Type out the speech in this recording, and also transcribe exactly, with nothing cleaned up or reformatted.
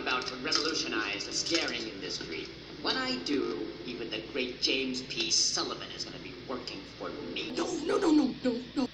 about to revolutionize the scaring industry. When I do, even the great James P. Sullivan is going to be working for me. No, no, no, no, no, no.